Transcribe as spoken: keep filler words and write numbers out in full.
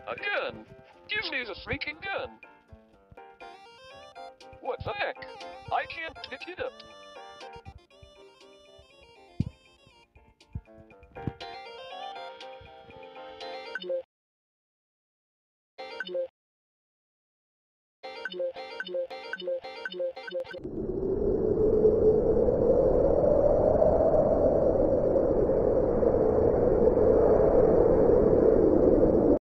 A gun! Give me the freaking gun! What the heck?